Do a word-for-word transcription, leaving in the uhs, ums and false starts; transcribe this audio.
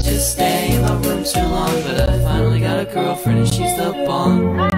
just stay in my room too long, but I finally got a girlfriend and she's the bomb.